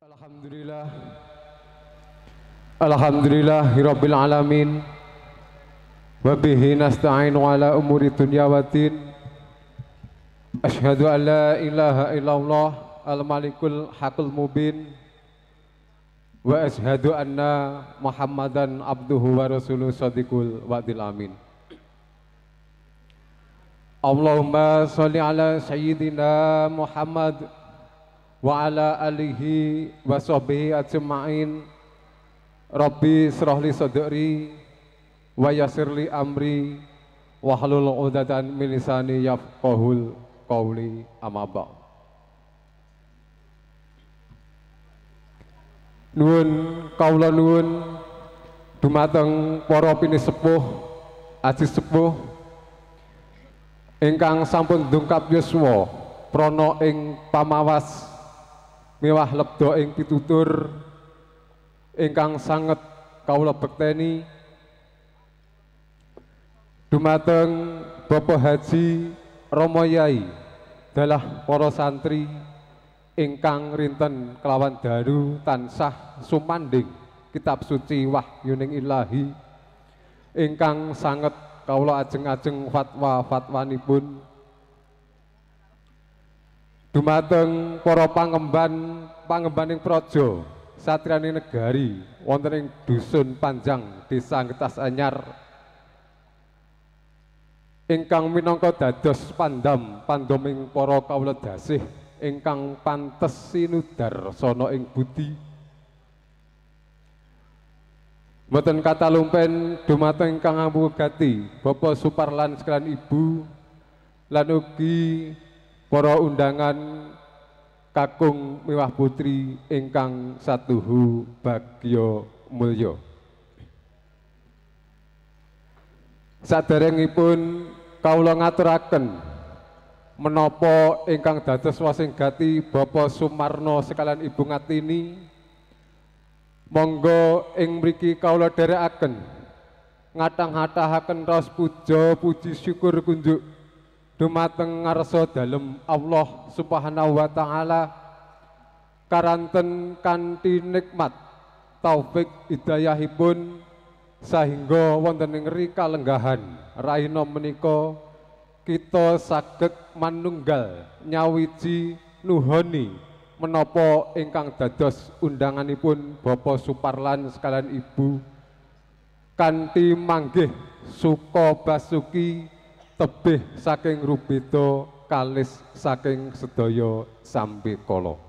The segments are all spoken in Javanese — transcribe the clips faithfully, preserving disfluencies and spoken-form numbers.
Alhamdulillah Alhamdulillahirabbil alamin wa bihi nasta'inu ala umuri dunya waddin. Asyhadu an la ilaha illallah al-malikul haqqul mubin wa asyhadu anna Muhammadan abduhu wa rasuluhu shadiqul wa'dil amin. Allahumma sholli ala sayyidina Muhammad wa ala alihi wa sahbihi ajma'in. Rabbi shrahli sadri wa yassirli amri wa hlul 'uqdatam min lisani yafqahul qawli, amma ba'd. Nuwun kawula nuwun dumateng para pinisepuh aji sepuh ingkang sampun ndungkap yuswa prana ing pamawas miwah lebda ing pitutur ingkang sanget kawula bekteni dumateng Bapak Haji Rama Yai dalah para santri ingkang rinten kelawan daru tansah sumanding kitab suci wahyuning ilahi ingkang sanget kawula ajeng-ajeng fatwa-fatwanipun dumateng para pangemban pangembaning praja satriyaning negari wonten ing dusun Panjang Desa Ngetas Anyar ingkang minangka dados pandam pandoming para kawula dasih ingkang pantes sinudarsana ing budi. Mboten kata lumpen dumateng ingkang ngambugati Bapak Suparlan sekalian Ibu lan ugi para undangan kakung miwah putri ingkang satuhu bagya mulya. Saderengipun kawula ngaturaken menapa ingkang dados wasinggati Bapak Sumarno sekalian Ibu Ngatini, monggo ing mriki kawula dherekaken ngatang-atahaken raos puja puji syukur kunjuk dumateng ngarsa dalem Allah Subhanahu wa taala karanten kanthi nikmat taufik hidayahipun sahingga wonten ing rika lenggahan raina menika kita saged manunggal nyawiji nuhoni menapa ingkang dados undanganipun Bapak Suparlan sekalian Ibu kanthi manggih suka basuki tebih saking rubeda kalis saking sedaya sambe kala.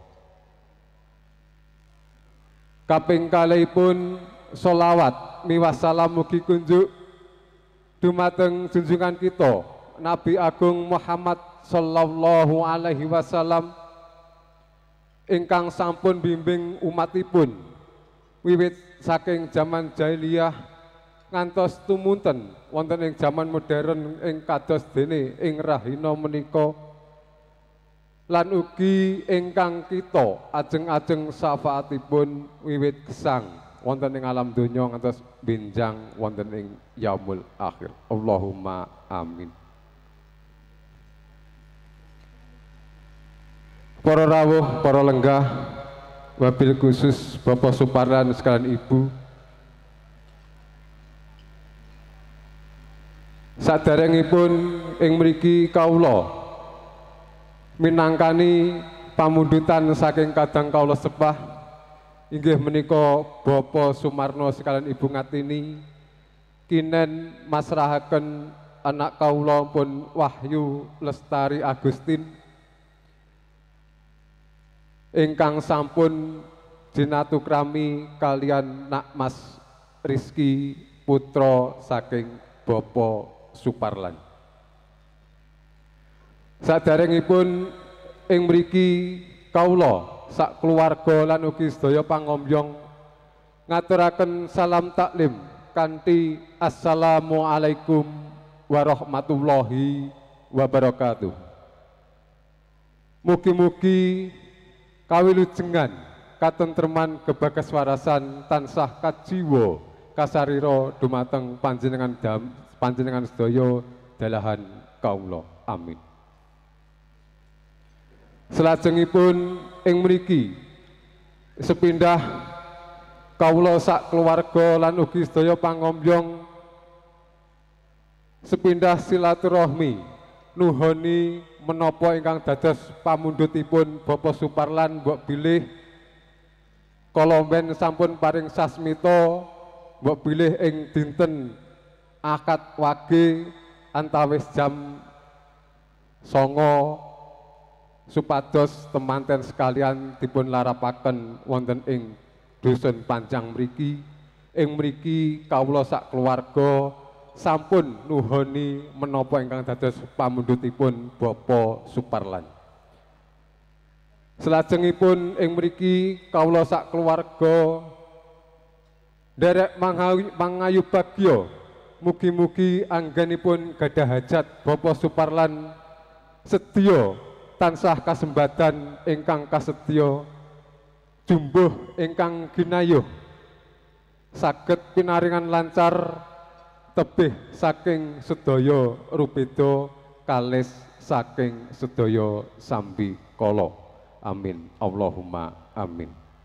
Kaping kalihipun sholawat miwah salam mugi kunjuk dumateng junjungan kita Nabi Agung Muhammad sallallahu alaihi wasallam ingkang sampun bimbing umatipun wiwit saking zaman jahiliyah ngantos tumunten wonten ing jaman modern ing kados dene ing rahina menika lan ugi ingkang kita ajeng-ajeng syafaatipun wiwit gesang wonten ing alam donya ngantos benjang wonten ing yaumul akhir. Allahumma amin. Para rawuh, para lenggah, wabil khusus Bapak Suparlan sekalian Ibu, saderengipun ing mriki kawula minangkani pamundutan saking kadang kawula sepah inggih menika Bapak Sumarno sekalian Ibu Ngatini kinen masrahaken anak kawula pun Wahyu Lestari Agustin ingkang sampun jinatukrami kalian Nak Mas Rizky putra saking Bapak Suparlan. Saderengipun ing mriki kawula sak keluarga lan ugi sedaya pangombyong ngaturaken salam taklim kanthi assalamualaikum warahmatullahi wabarakatuh. Mugi-mugi kawilujengan katentreman kebagaswarasan tansah kajiwa kasarira dumateng panjenengan dam panjenengan sedaya dalahan kawula. Amin. Selajengipun ing mriki sepindah kawula sak keluarga lan ugi sedaya pangombyong sepindah silaturahmi nuhoni menapa ingkang dados pamundhutipun Bapak Suparlan mbok bilih Kolomben sampun paring sasmita mbok bilih ing dinten Akad Wage antawis jam songo supados temanten sekalian dipun larapaken wonten ing dusun Panjang mriki. Ing mriki kawula sak keluarga sampun nuhoni menapa ingkang dados pamundhutipun Bapak Suparlan. Salajengipun ing mriki kawula sak keluarga nderek mangayu bagya mugi-mugi anggenipun gadah hajat Bapak Suparlan sedya tansah kasembadan ingkang kasedya jumbuh ingkang ginayuh saged pinaringan lancar tebih saking sedaya rupeda kalis saking sedaya sambi kala. Amin. Allahumma amin.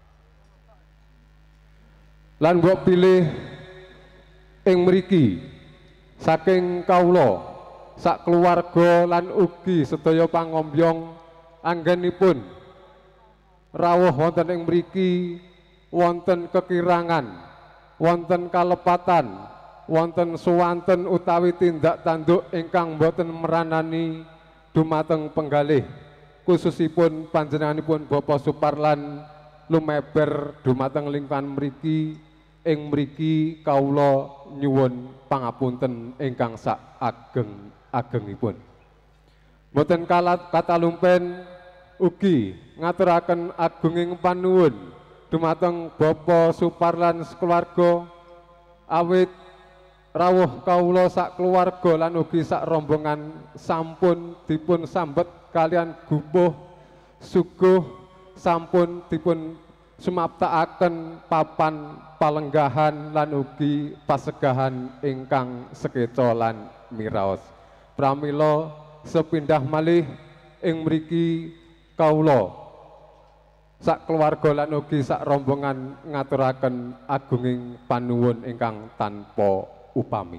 Lan mbok pilih ing mriki saking kawula sak keluarga lan ugi sedaya pangombyong anggenipun rawuh wonten ing mriki wonten kekirangan, wonten kalepatan, wonten suwanten utawi tindak tanduk ingkang boten meranani dumateng penggalih khususipun panjenenganipun Bapak Suparlan lumeber dumateng lingkungan mriki. Ing mriki kawula nyuwun pangapunten ingkang sak ageng-agengipun. Boten kalat katalumpen ugi ngaturaken agunging panuwun dumateng Bapak Suparlan sekeluarga awit rawuh kawula sak keluarga lan ugi sak rombongan sampun dipun sambet kalian gupuh suguh sampun dipun sumaptakaken papan palenggahan lan ugi pasegahan ingkang sekeca lan miraos. Pramila sepindah malih ing mriki kawula sak keluarga lan ugi sak rombongan ngaturaken agunging panuwun ingkang tanpa upami.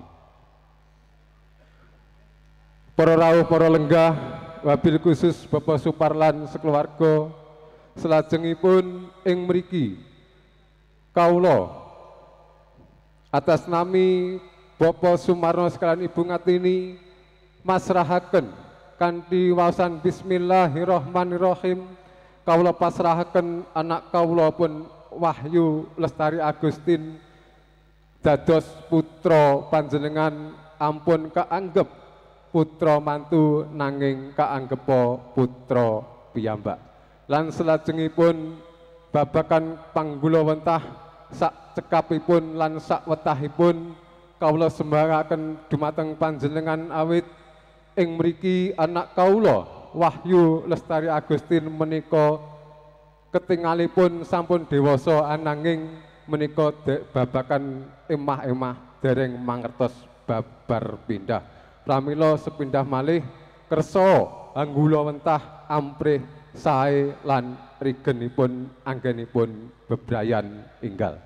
Para rawuh, para lenggah, wabil khusus Bapak Suparlan sekeluarga, salajengipun ing mriki kawula atas nami Bapak Sumarno sekalian Ibu Ngatini masrahaken kanthi waosan bismillahirrahmanirrahim kawula pasrahaken anak kawula pun Wahyu Lestari Agustin dados putra panjenengan ampun kaanggep putra mantu nanging kaanggepa putra piyambak. Lan salajengipun babakan panggula wentah sak cekapipun lan sak wetahipun kawula sembaraken dumateng panjenengan awit ing mriki anak kawula Wahyu Lestari Agustin menika ketingalipun sampun dewasa ananging menika babakan emah-emah dereng mangertos babar pindah. Pramila sepindah malih kersa anggula wentah amprih sae lan rigenipun anggenipun bebrayan inggal.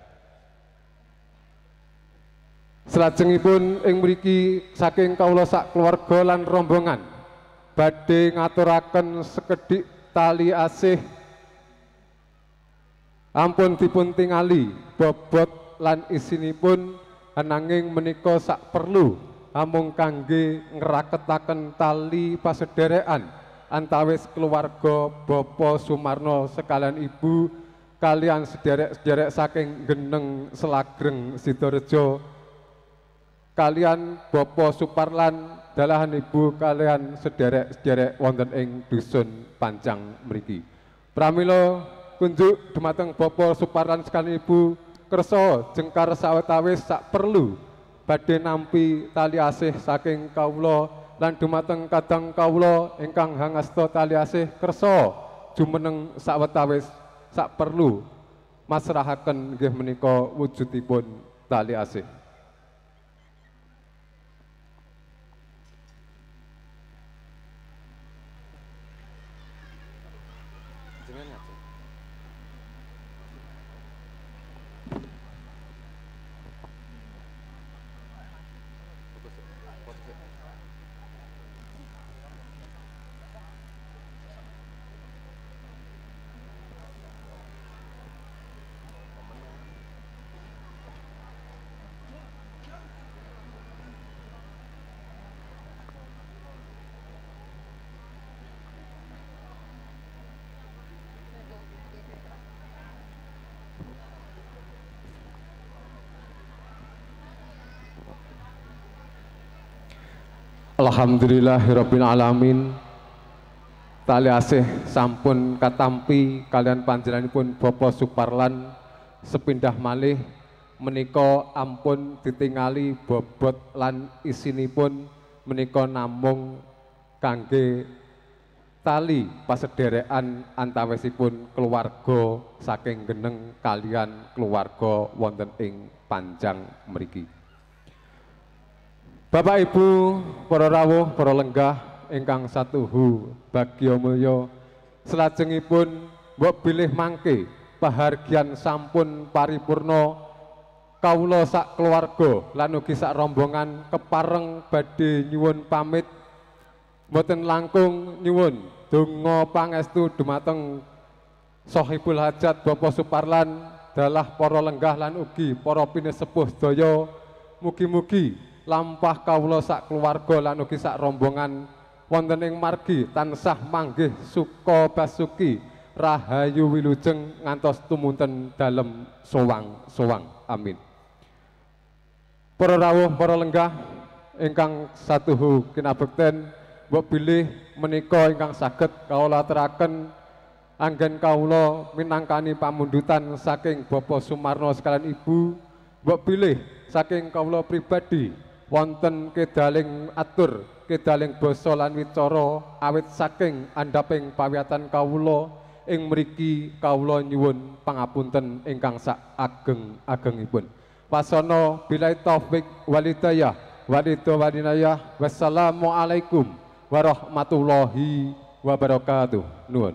Salajengipun ing mriki saking kawula sak keluarga lan rombongan badhe ngaturaken sekedhik tali asih ampun dipun tingali bobot lan isinipun ananging menika sak perlu amung kangge ngraketaken tali pasederekan antawis keluarga Bapak Sumarno sekalian Ibu kalian sederek-sederek saking Geneng Selagreng Sidorejo kalian Bapak Suparlan dalahan Ibu kalian sederek-sederek wonten ing dusun Panjang mriki. Pramila kunjuk dumateng Bapak Suparlan sekalian Ibu kersa jengkar sawetawis sak perlu badhe nampi tali asih saking kawula lan dumateng kadang kawula ingkang hangasta tali asih kersa jumeneng sawetawis sak perlu masrahaken nggih menika wujudipun tali asih. Alhamdulillahirabbil alamin. Tali asih sampun katampi kalian panjenenganipun Bapak Suparlan sepindah malih menika ampun ditingali bobot lan isinipun menika namung kangge tali pasederekan antawisipun keluarga saking geneng kalian keluarga wonten ing Panjang mriki. Bapak Ibu para rawuh para lenggah ingkang satuhu bagya mulya, salajengipun mbok bilih mangke pahargyan sampun paripurna kawula sak keluarga lan ugi sak rombongan kepareng badhe nyuwun pamit mboten langkung nyuwun donga pangestu dumateng Sohibul Hajat Bapak Suparlan dalah para lenggah lan ugi para pinesepuh sedaya, mugi-mugi lampah kawula sak keluarga lan ugi sak rombongan wonten ing margi tansah manggih suka basuki rahayu wilujeng ngantos tumunten dalem sowang-sowang. Amin. Para rawuh para lenggah ingkang satuhu kinabekten, mbok bilih menika ingkang saged kawula aturaken anggen kawula minangkani pamundutan saking Bapak Sumarno sekalian Ibu, mbok bilih saking kawula pribadi wonten kedaling atur kedaling basa lan wicara awit saking andhaping pawiyatan kawula ing mriki kawula nyuwun pangapunten ingkang sak ageng-agengipun. Wasana billahi taufik walhidayah walidayah. Wassalamualaikum warahmatullahi wabarakatuh. Nuwun.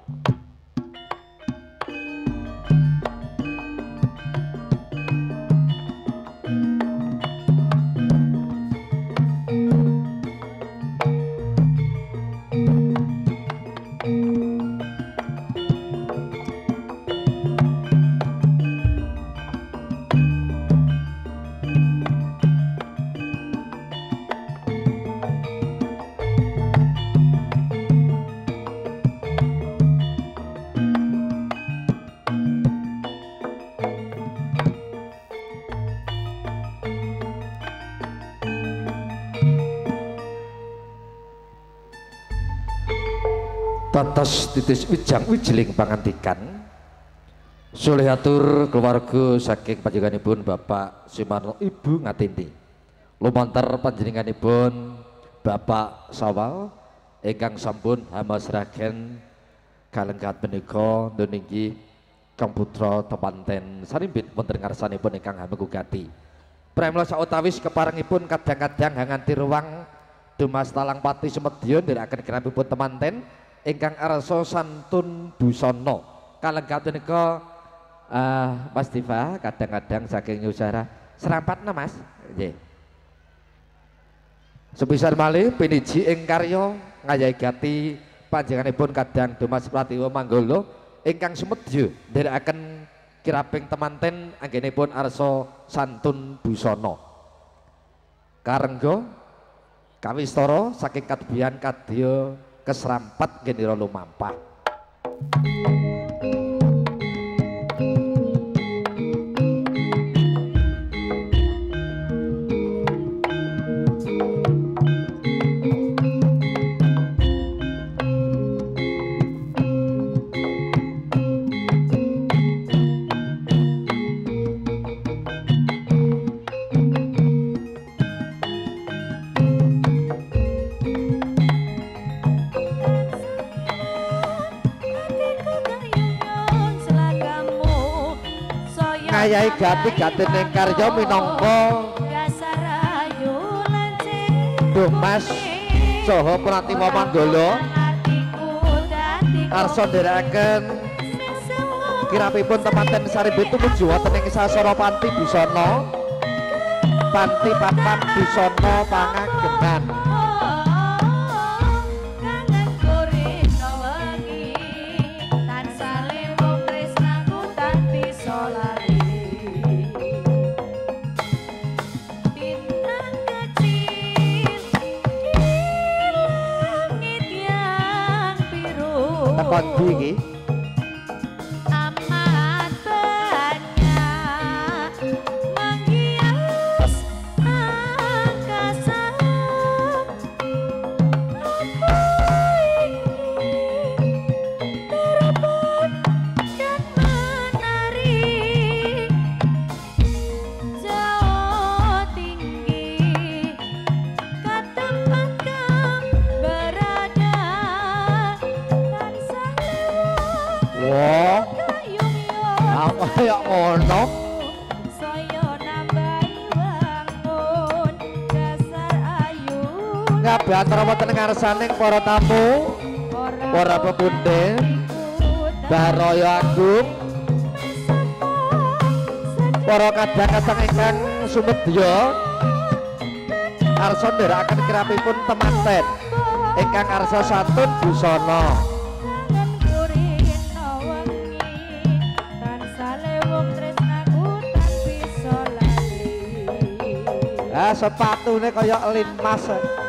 Tatas titis wijang wijiling pangantikan sulihatur keluarga saking panjenenganipun Bapak Sumarno Ibu Ngatinti lumantar panjenenganipun Bapak Sawal ingkang sampun hamasraken kalenggat menika nuninggi Kang Putra tepanten sarimbit wonten ngarsanipun ingkang hamegugati pramila sautawis keparengipun kadang-kadang hanganti ruang dumas talang pati sumedya ndherekaken kirapipun temanten ingkang arsa santun busana kalenggat menika uh, Mas Diva kadang-kadang saking Yusara serampatna Mas nggih. Sepisan malih piniji ing karya ngayagati panjenenganipun kadang Dumas Pratiwa Manggala ingkang sumedya ndherekaken kiraping temanten anggenipun arsa santun busana karengga kawistara saking kadebian kadya keserampat genira lumampah. Yai gati gatine karya minangka Dumas saha Pratiwa Manggala arsa ndherekaken kirapipun temanten sarimbit tumuju wonten ing sasara panti busana panti papan busana pangageman takon Bu iki amat banyak menghias angkasa Apa ya ngono? Saya nambahi wangun dasar ayu. Kabeh antara wonten ngarsaning para tamu, para pepunden, Baraya Agung, para kadang-kadang ingkang sumedya arsa ndherekaken kirapipun temanten ingkang arsa satun busana. Ah, sepatune kaya linmas.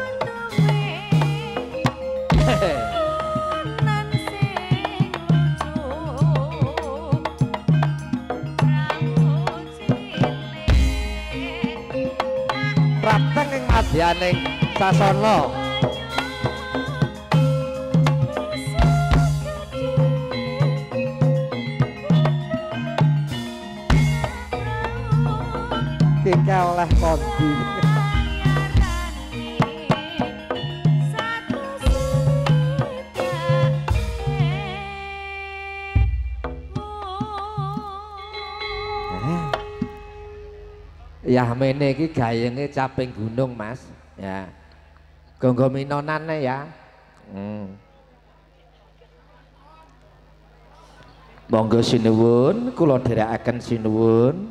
Prateng ing madyaning sasana. Kika oleh kondi. Ya mene iki gayenge caping gunung Mas ya. Gonggo minonane ya. Hmm. Monggo sinuwun kula dherekaken sinuwun.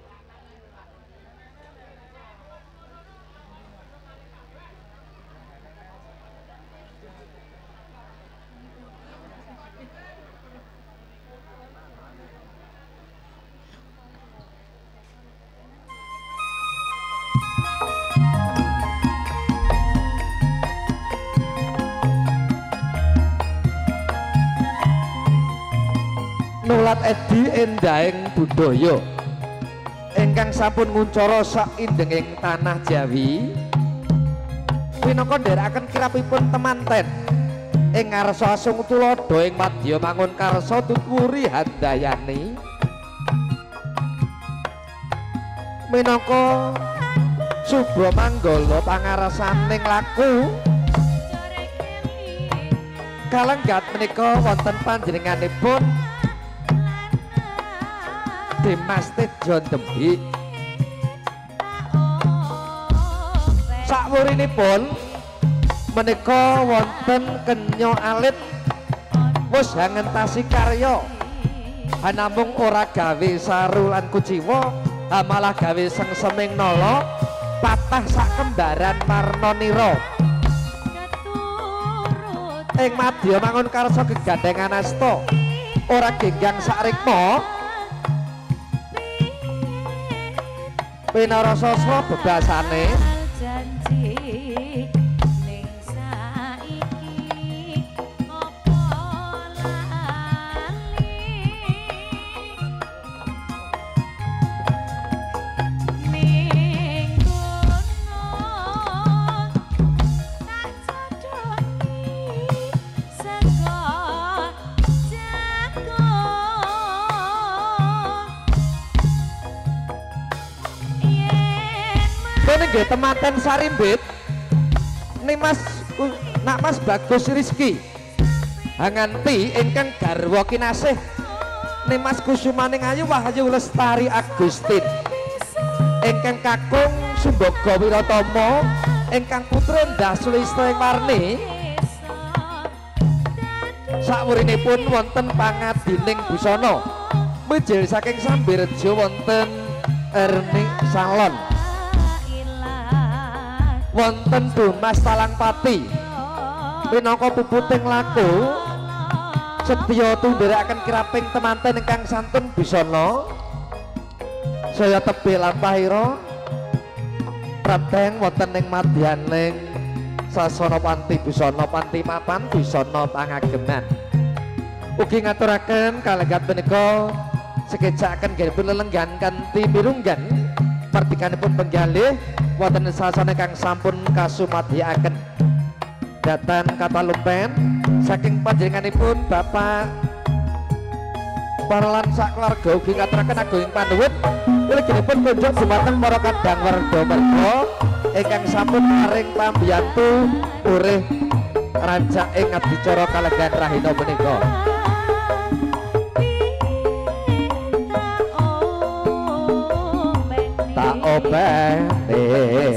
Nulat edi endahing budaya ingkang sampun nguncara saindenging tanah Jawi minangka ndherekaken kirapipun temanten ing ngarsa asung tuladha ing madya mangun karsa tuturi handayani minangka Subra Manggala pangarasaning laku kalenggat menika wonten panjenenganipun Dimas Tejo Dembi. Sakwurinipun menika wonten kenya alit wis ngentasi karya anamung ora gawe saru lan kuciwa malah gawe sengseming nala patah sak kembaran Marnanira ing madya mangun karsa gegandhengan asta ora genggang sak rikma pinarasasra bebasane nggih temanten sarimbit Nimas nak Mas Bagus Rizki hanganti ingkang garwa kinasih Nimas Kusumaning Ayu Wahyu Lestari Agustin ingkang kakung Sumbaga Wiratama ingkang putra Ndah Sulistya Warni sakwurinipun wonten pangadining busana mijil saking Sambirja wonten Erni Salon wonten Dumas Talangpati minangka puputing laku sedya tundhiraken kiraping temanten ingkang santun busana saya tebih lampahira prateng wonten ing madyaning sasana panti busana panti mapan busana pangageman ugi ngaturaken kalenggat menika sekejakaken nggih lelenggan kanthi mirunggan partikanipun penggalih wonten sasana kang sampun kasumadyakaken datan kata lumpen saking panjenenganipun Bapak para lan sak keluarga ugi ngaturaken agunging panuwun mliginipun kunjuk dumateng para kadang warga merga ingkang sampun paring pambiyantu urih rancak ing adicara kalenggan rahina menika opene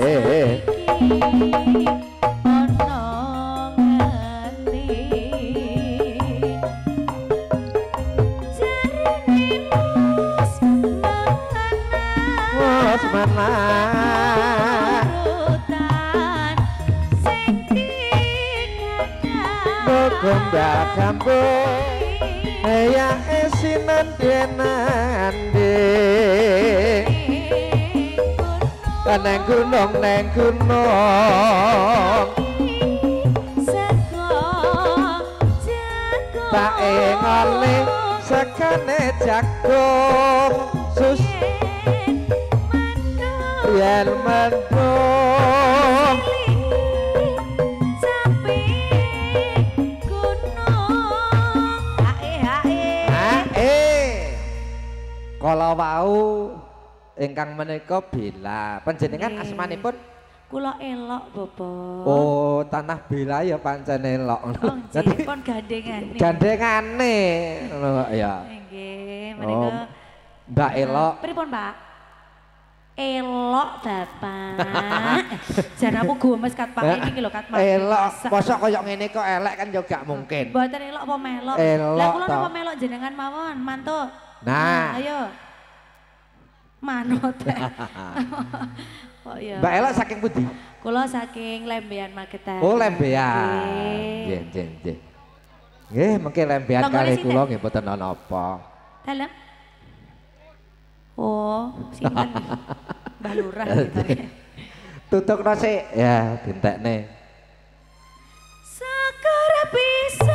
Gombak kampung ya esinan denande neng gunung neng gunung tak ngale sekane jagung sus yen mendung kalau wau ingkang menika Bella panjenengan asmanipun kula elok Bapak. Oh tanah Bella ya pancen elok oh nggih pon gandengane gandengane ngono ya nggih menika oh, Mbak Elok pripun Mbak elok Bapak jan aku gomes kat Pak iki lho kat Mas elok mosok kaya ngene kok elek kan yo gak mungkin mboten elok apa melok lah kula napa melok jenengan mawon mantuk. Nah, ayo. Manut. Oh iya. Mbak Ella saking pundi? Kula saking Lembean Magetan. Oh, Lembean. Nggih, nggih, nggih. Nggih, mengke Lembean kali kula nggih mboten ana apa. Dalem. Oh, sinten? Mbah Lurah gitu. Tutukno sik ya dintekne. Sakara bisa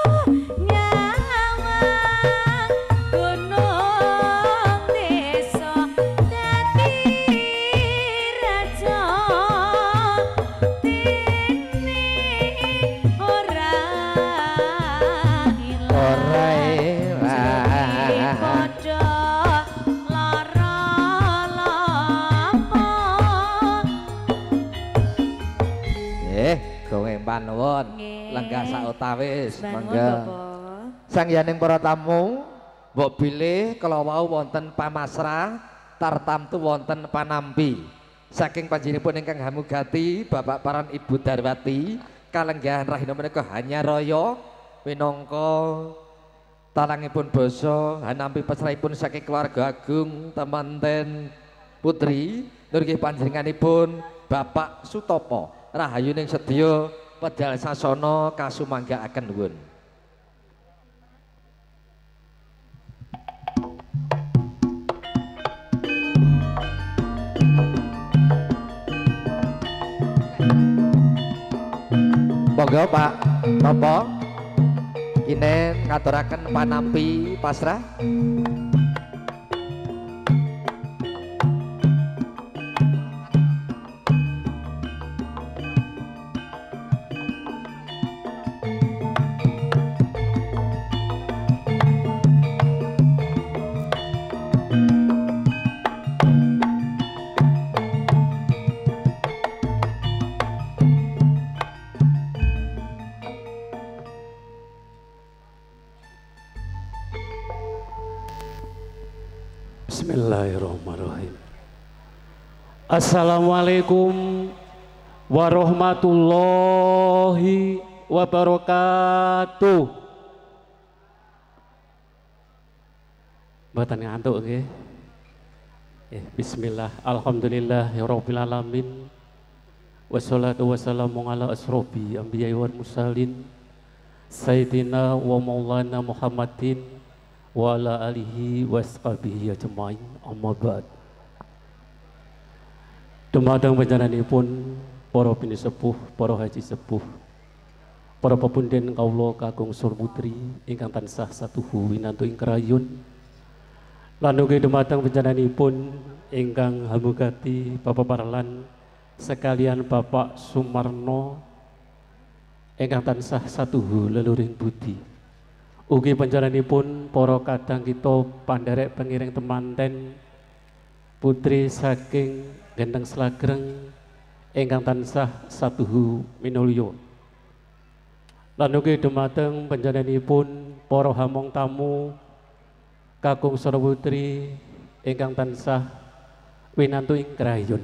panuwun lenggah sautawis mangga sangyaning para tamu mbok bilih kala wau wonten pamasrah tartamtu wonten panampi saking panjenenganipun ingkang hamugati Bapak Paran Ibu Darwati kalenggahan rahina menika hanya raya minangka talangipun basa hanampi pasrahipun saking keluarga agung temanten putri nggih panjenenganipun Bapak Sutopo rahayuning sedya pedal sasana kasumanggaaken nuwun. Monggo Pak Topo kinen ngaturaken panampi pasrah. Bismillahirrahmanirrahim. Assalamualaikum warahmatullahi wabarakatuh. Mboten ngantuk nggih. Eh, bismillah, alhamdulillahirabbil alamin. Wassalatu wassalamu ala asrofi anbiya'i wal mursalin sayyidina wa maulana Muhammadin wa ala alihi washabihi ajmain amma ba'd. Dumateng panjenenganipun para bini sepuh, para haji sepuh, para pepunden kawula kakung sur putri ingkang tansah satuhu winantu ing krayun. Lan ugi dumateng panjenenganipun ingkang hamugati Bapak Parlan sekalian Bapak Sumarno ingkang tansah satuhu leluring budi. Ugi panjenenganipun para kadang kita panderek pengiring temanten putri saking Gendeng Slagreng ingkang tansah satuhu minulya. Lan ugi dumateng panjenenganipun para hamong tamu kakung Sura Putri ingkang tansah winantu ing krayon.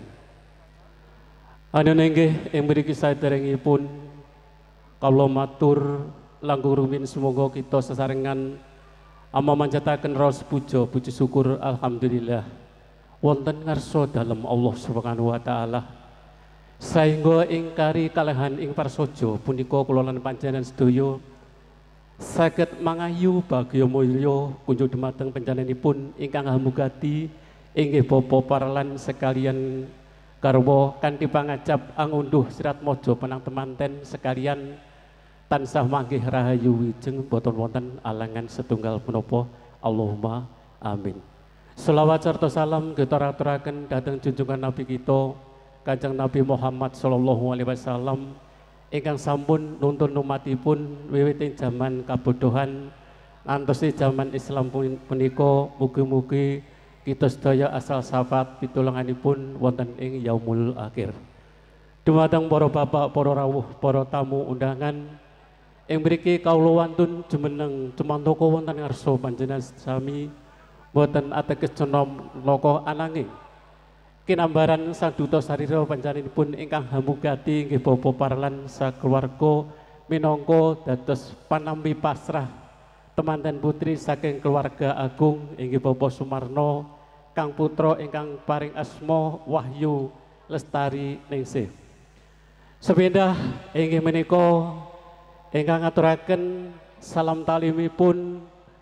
Ana nenggih ing mriki saderengipun kawula matur langkung rumiyin semoga kita sesarengan ama manjataken raos puja puji syukur alhamdulillah wonten ngarsa dalem Allah Subhanahu wa taala. Saengga ing kari kalehan ing prasaja punika kula lan panjenengan sedaya saged mangayu bagya mulya kunjuk dumateng panjenenganipun ingkang hamugati inggih Bapa Parlan sekalian garwa kanthi pangajap angunduh sirat maja penang temanten sekalian tansah manggih rahayu wijeng boten wonten alangan setunggal punapa. Allahumma amin. Selawat sarta salam kita aturaken dhateng junjungan Nabi kita Kanjeng Nabi Muhammad sallallahu alaihi wasallam ingkang sampun nuntun umatipun wiwiting jaman kabodohan ngantos jaman Islam punika mugi-mugi kita sedaya asal syafaat pitulunganipun wonten ing yaumul akhir. Dumateng para bapak, para rawuh, para tamu undangan ing mriki kawula wantun jumeneng cemantaka wonten ngarsa panjenengan sami boten ateges cenom loko ananging kinambaran sang duta sarira panjenenganipun ingkang hamugati inggih Bapa Parlan sakeluarga minangka dados panampi pasrah temanten putri saking keluarga agung inggih Bapa Sumarno kang putra ingkang paring asma Wahyu Lestari Ningsih. Sepindah inggih menika ingkang ngaturaken salam talimipun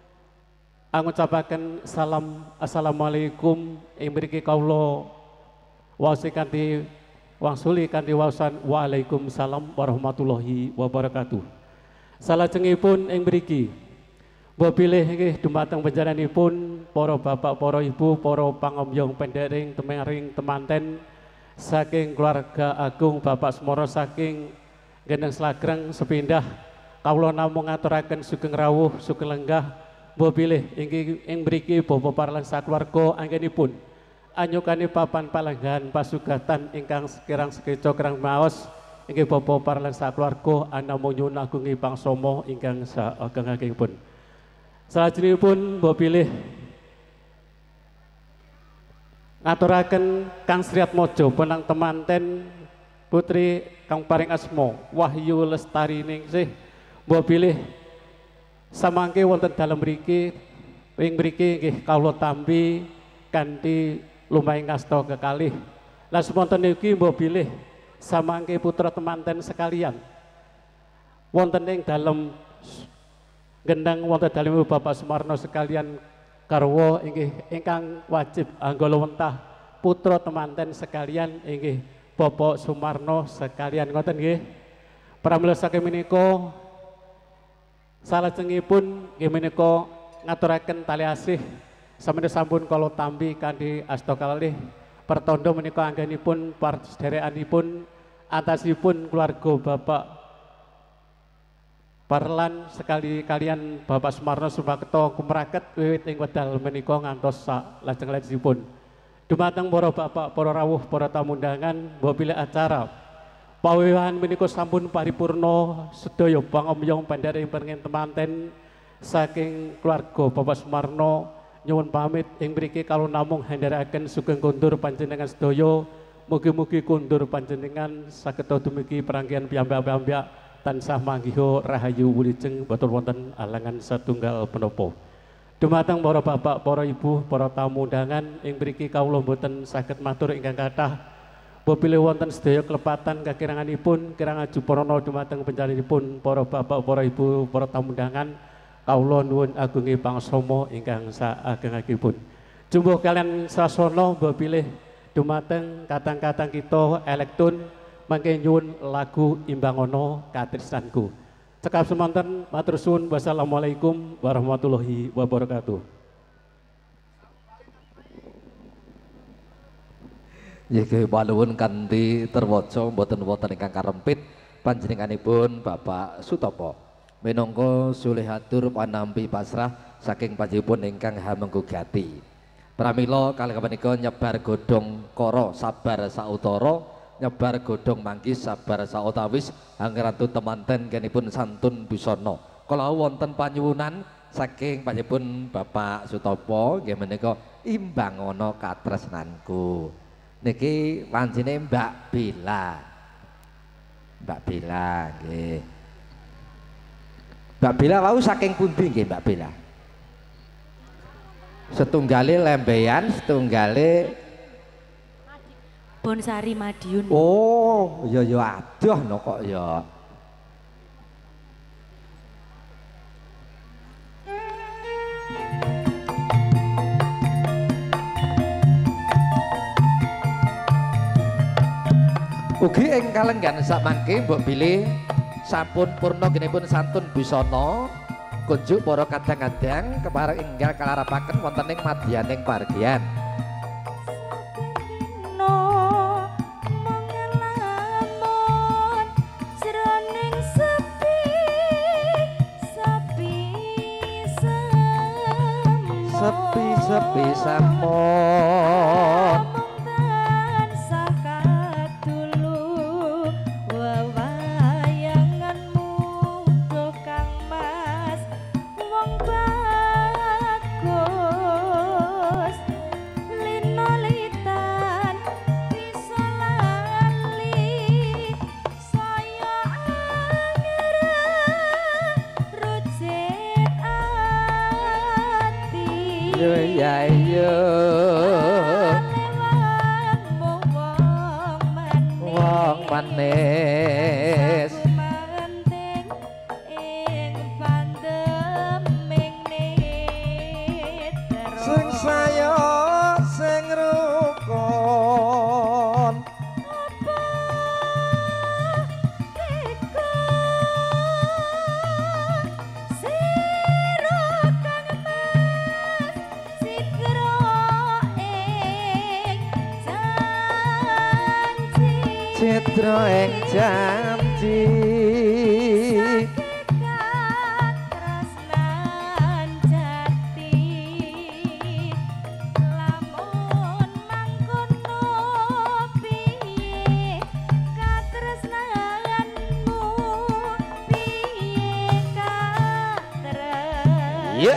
ngucapaken salam assalamualaikum ing mriki kawula wasi kanthi wangsuli kanthi waosan waalaikumsalam warahmatullahi wabarakatuh. Salajengipun ing mriki mbok bilih nggih dumateng panjenenganipun para bapak, para ibu, para pangombyong pendering temering temanten saking keluarga agung Bapak Semoro saking Gendeng Slagreng sepindah kawula namung ngaturaken sugeng rawuh sugeng lenggah mbok bilih inggih ing mriki Bapa Parlan sakeluarga anggenipun anyukani papan palenggan pasugatan ingkang sekirang sekeca kirang maos inggih Bapa Parlan sakeluarga anamung nyuwun agungi pangsama ingkang saageng-agengipun. Salajengipun mbok bilih ngaturaken Kang Sriat Mojo penang temanten putri kang paring asma Wahyu Lestari Ningsih mbok bilih samangke wonten dalem mriki ing mriki nggih kawula tampi kanthi lumaing ngasta kekalih. Lah semonten niki mbok bilih samangke putra temanten sekalian wonten ing dalem gendang wonten dalem Bapak Sumarno sekalian karwa inggih ingkang wajib anggala wentah putra temanten sekalian inggih Bapak Sumarno sekalian ngoten nggih. Pramila saking menika salajengipun nggih menika ngaturaken tali asih sampeyan sampun kala tampi kanthi asta kalih pertanda menika anggenipun sedherekanipun atasipun keluarga Bapak Parlan sekali kalian Bapak Sumarno Subakto kumraket wiwit ing wedal menika ngantos lajeng-lajengipun. Dumateng para bapak, para rawuh, para tamu undangan mbok bilih acara pawiwahan menika sampun paripurna sedaya pangombyong pendhereng pengen temanten saking keluarga Bapak Sumarno nyuwun pamit ing mriki kalau namung handharaken sugeng kundur panjenengan sedaya mugi-mugi kundur panjenengan saged dumugi peranggihan piyambak-piyambak tansah manggiha rahayu wulijeng boten wonten alangan satunggal punapa. Dumateng para bapak, para ibu, para tamu undangan ing mriki kawula boten saged matur ingkang kathah bapile wonten sedaya klepatan kakiranganipun kirang ajuprana dumateng panjenenganipun para bapak, para ibu, para tamu undangan kawula nuwun agungi pangsama ingkang saageng-agengipun. Jumbuh kalian sasana bapile dumateng katang-katang kita elektron mangke nyuwun lagu Imbangono Katresnanku. Cekap semanten matur suwun wassalamualaikum warahmatullahi wabarakatuh. Nggih panuwun kanthi terwaca mboten wonten ingkang karempit panjenenganipun Bapak Sutopo minangka sulihatur panampi pasrah saking panjenenganipun ingkang hamenggugati. Pramila kalih menika nyebar godhong kara sabar sautara nyebar godhong mangkis sabar sautawis anggerantu temanten kenipun santun busana. Kala wonten panyuwunan saking panjenenganipun Bapak Sutopo nggih menika imbang ana katresnanku. Niki wancine Mbak Bella. Mbak Bella nggih. Mbak Bella wau saking pundi nggih Mbak Bella? Setunggale Lembeyan, setunggale Bonsari Madiun. Oh, ya ya adoh no kok ya. Ugi ing kalenggan samangke mbok bilih sampun purna genipun santun busana kunjuk para kadang-kadang kepareng enggal kalarapaken wonten ing madyaning pargian. Sepi-sepi sampun ya ya wong manis sing saya sing rukun citra ing janji katresnan jati lamun mangkono piye katresnanmu piye katres yeah.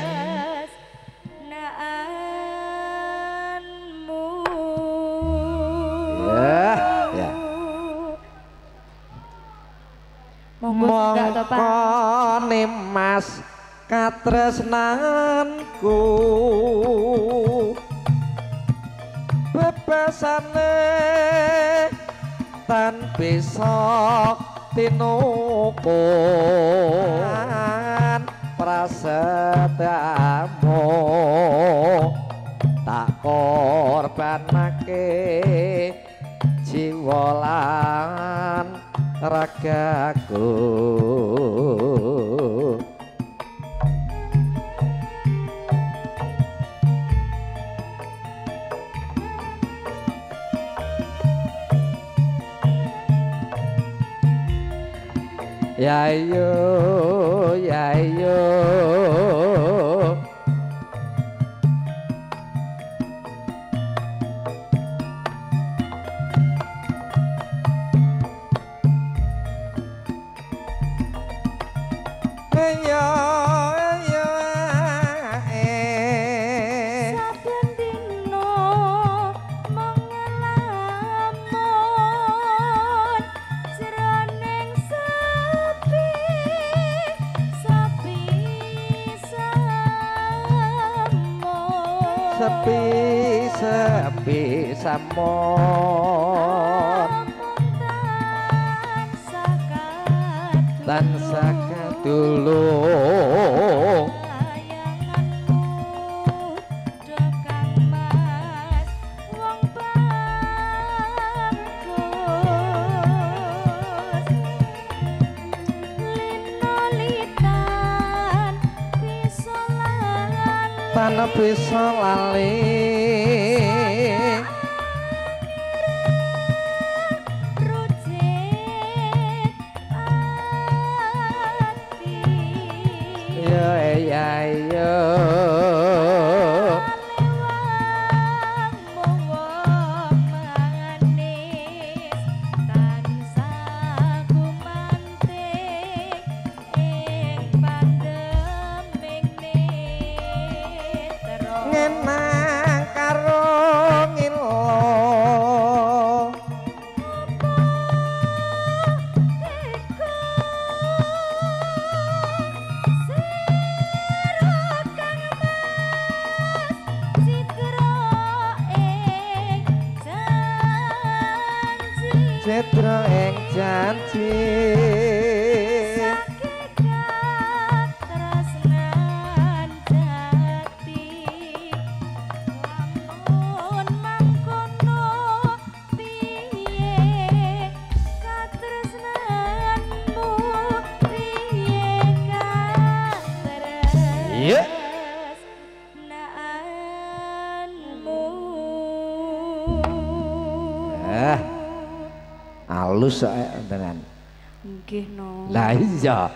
Mongkone mas katresnanku bebasane tan bisa tinukuan prasetyamu tak korbanake jiwa lan ragaku ya yo ya yo sepi sepi sampun tansah kadulung tanah bisa lali ya ya ya ngenang Citra ing janji halus tenan. Nggih no. Lah iya.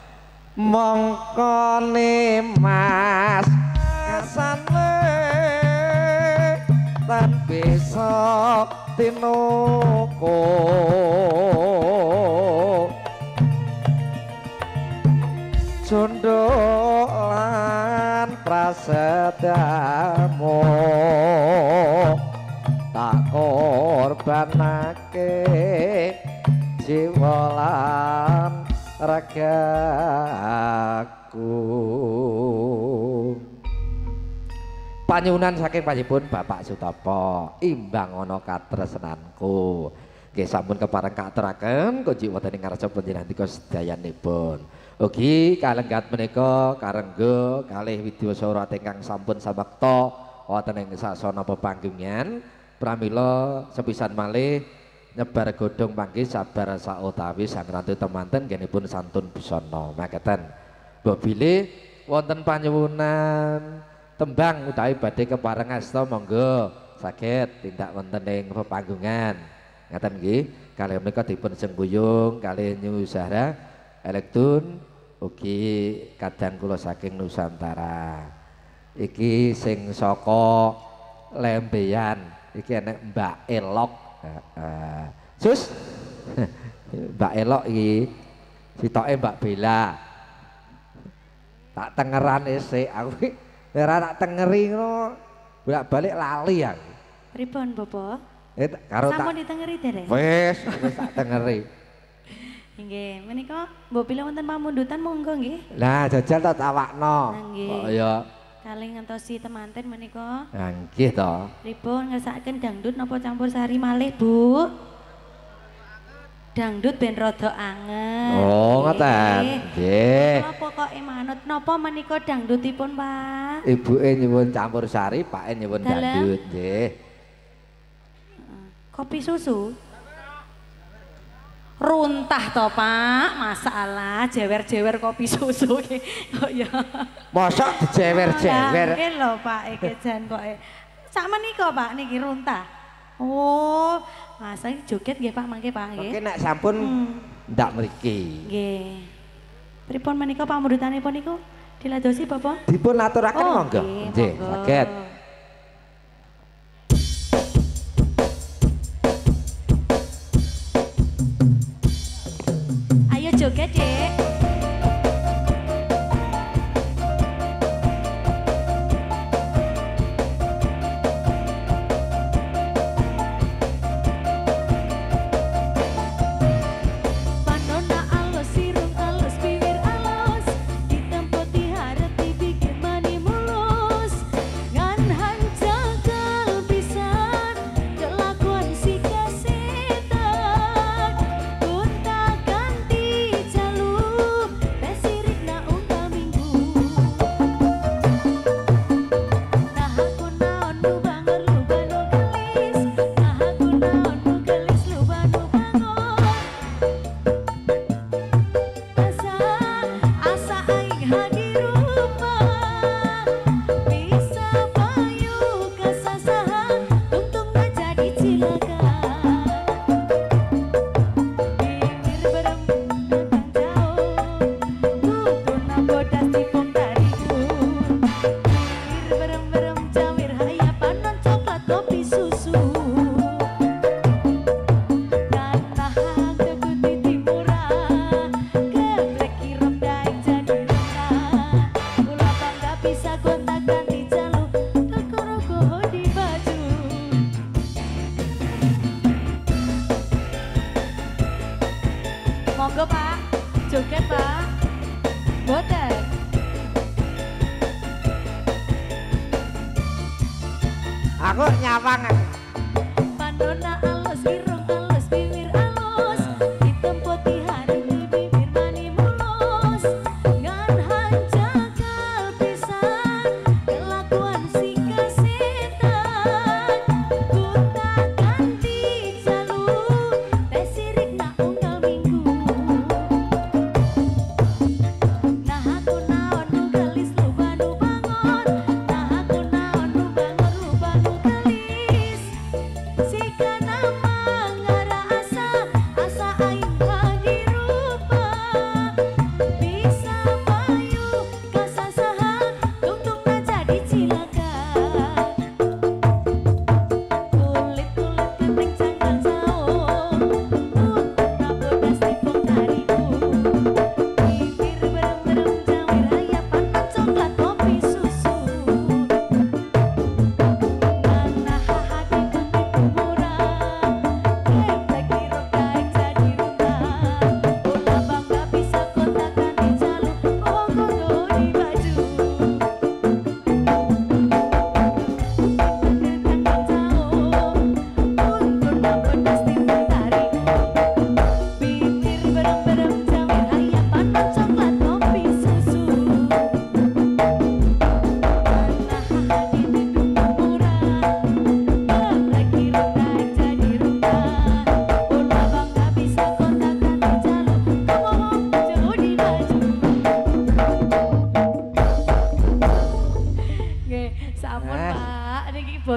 Mongkone Mas kasane tan bisa tinoko. Jondo lan prasetyamu tak korbanake jiwa lan ragaku. Panyuwunan saking panjenengan Bapak Sutopo imbang ana katresnanku nggih sampun kepareng katuraken kunjuk wonten ing ngarsa panjenengan sedayanipun. Ugi kalenggat menika karengga kalih widyaswara ingkang sampun samekta wonten ing sasana pepanggengan pramila sepisan malih nyebar godhong panggih sabar sautawi sang ratu temanten genipun santun busana makaten. Mbok bilih wonten panyuwunan tembang utawi badhe kepareng asta monggo saged tindak wonten ing pepanggengan. Ngaten nggih. Kalih menika dipun sengguyung kalih Nyu Zahra Elektun ugi kadang kula saking Nusantara. Iki sing saka Lembeyan iki enek Mbak Elok. Uh, sus Mbak Elok iki sitoke Mbak Bella tak tengeran esik aku ora tak tengeri ngono bolak-balik lali aku pripun Bapak eh karo tak sampun ditengeri dereng wis wis tak tengeri nggih menika mbok pilih wonten pamundutan monggo nggih lah jajal tak tawakno kok ya kalih ngentosi temanten menika. Lah nggih to. Pripun ngersakaken dangdut napa campur sari malih, Bu? Dangdut ben rada anget. Oh, ngoten. Nggih. Kula pokoke manut napa menika dangdutipun, Pak? Ibuke nyuwun campur sari, pake nyuwun dangdut, nggih. Kopi susu. Runtah to Pak, masalah jewer-jewer kopi susu ki kok ya. Mosok dijewer-jewer. Nggih lho Pak, iki jan kok sak menika Pak niki runtah. Oh, masa iki joget nggih Pak mangke Pak nggih. Oke nek sampun hmm. ndak mriki. Nggih. Pripun menika pamundutanipun niku diladosi Bapak? Dipun aturaken oh, monggo. Nggih, saged. Joget dek. Monggo Pak, joget Pak. Boten. Aku nyawang. Pandona alus irung alus bibir alus.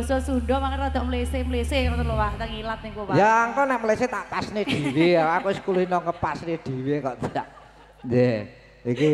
basa Sunda mangke rada mlese-mlese ngoten lho Pak, tak ilat niku Pak. Ya engko nek mlese tak pasne dhewe, aku wis kulino ngepasne dhewe kok tidak. Nggih. Iki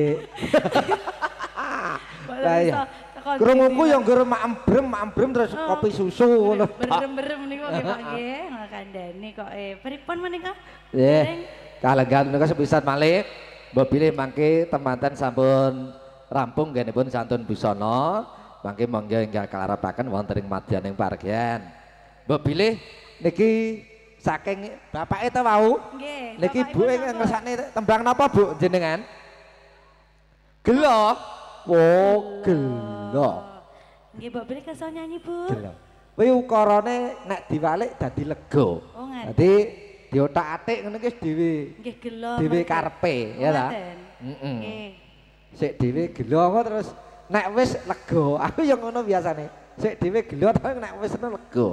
Lah iya. Krunguku ya ngger maembrem, maembrem terus kopi susu ngono. Berem-berem niku nggih Pak nggih, ngakandani kok eh pripun menika? Nggih. Kalenggan menika sepisan malih. Mbok bilih mangke temanten sampun rampung nggenipun santun busana. Mangke monggo enggal kalarepaken wonten ing madyaning pargian. Mbok bilih niki saking bapake ta wau? Nggih. Niki ibuke ngersakne tembang napa Bu jenengan? Gelo. Oh, gelo. Nggih, Mbok bilih kersa nyanyi, Bu. Gelo. Kuwi ukarane nek diwalik dadi lega. Oh, ngaten. Dadi diotak-atik ngene iki dhewe. Nggih, gelo. Dhewe karepe, ya ta? Heeh. Nggih. Sik dhewe gelo kok terus nek wis lega, aku ya ngono biasane. Sik dhewe gelo tapi nek wis lega.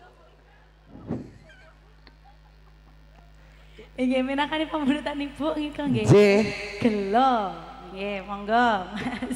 Nggih, menakani pembunutan Ibu nggih nggih. Nggih. Gelo. Nggih, monggo, Mas.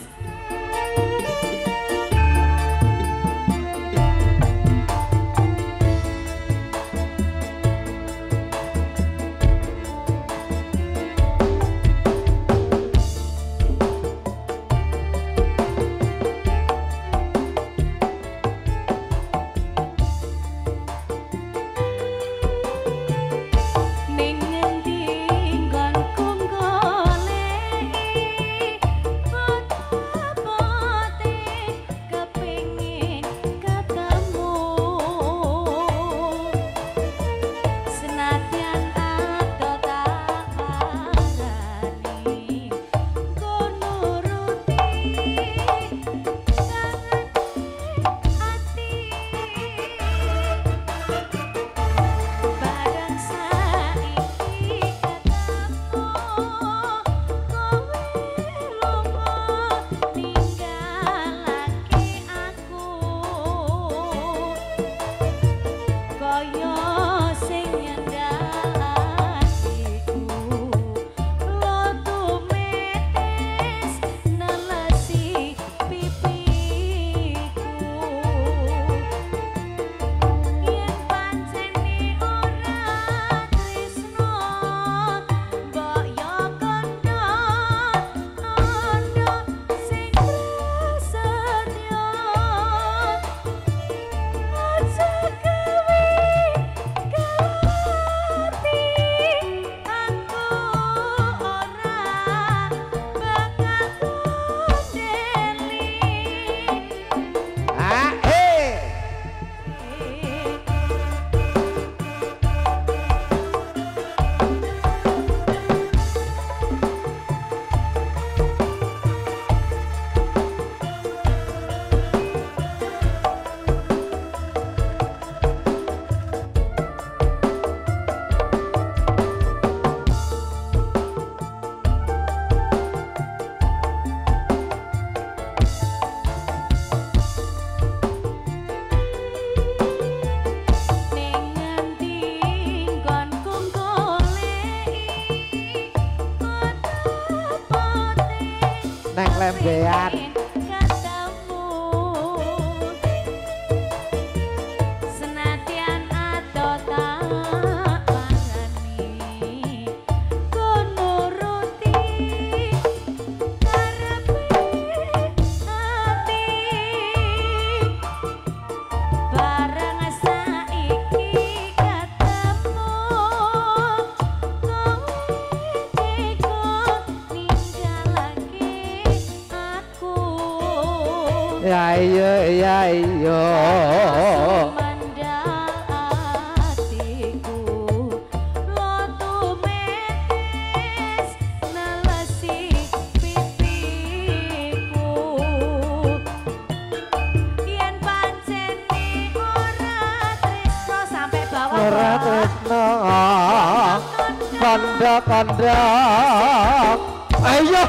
lembean. Ya iya ya iya ora tresno kandha-kandha ayo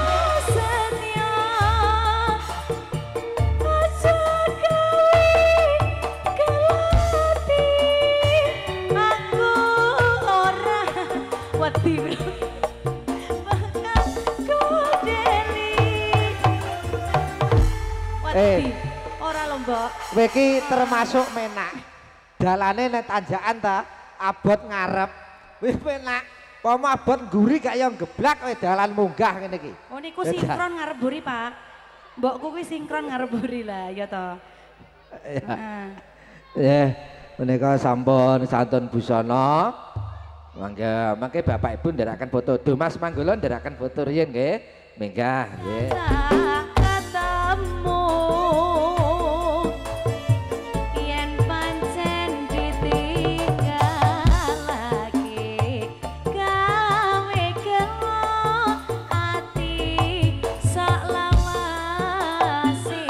Eh, ora lho, Mbok. Kowe iki termasuk menak. Dalane nek tanjakan ta abot ngarep. Wis penak. Pomo abot ngguri gak yo geblak kowe dalan munggah ngene iki. Oh niku sinkron ngarep buri, Pak. Mbokku kuwi sinkron ngarep buri lah ya to. Heeh. Ya, menika sampun santun busana. Mangga, mangke Bapak Ibu ndherekaken foto. Duh Mas Manggolo ndherekaken foto riyen nggih. Minggah nggih. Ketemu yen pancen ditinggalake gawe gelo ati sak lawase.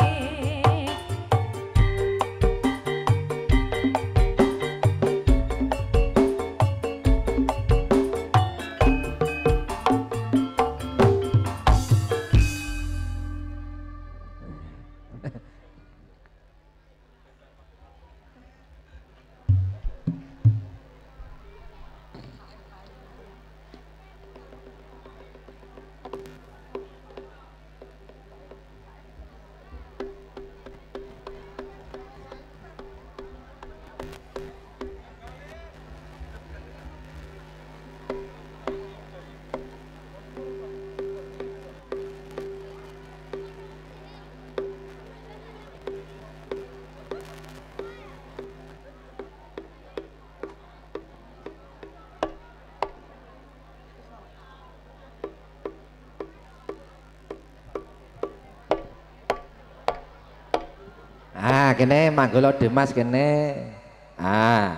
Ah, kene Manggolo Dimas kene. Ah.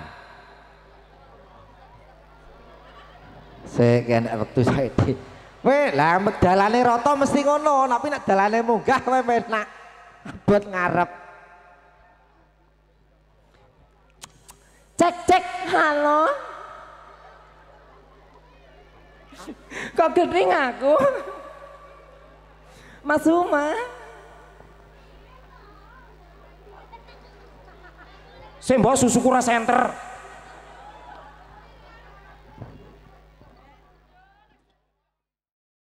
Sik kene wektu saiki. Kowe lah dalane rata mesti ngono, tapi nek dalane munggah kowe penak. Abot ngarep. Cek cek, halo. Kok gedeng aku? Mas Uma. Saya mbak susu kura center.